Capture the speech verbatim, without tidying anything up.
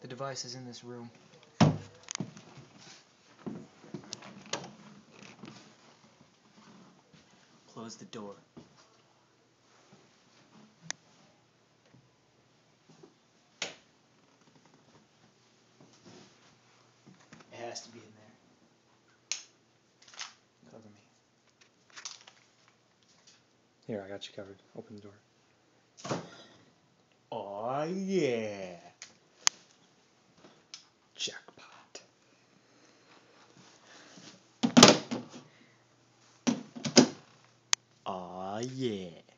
device is in this room. Close the door. It has to be in there. Cover me. Here, I got you covered. Open the door. Aw, yeah. Jackpot. Aw, yeah.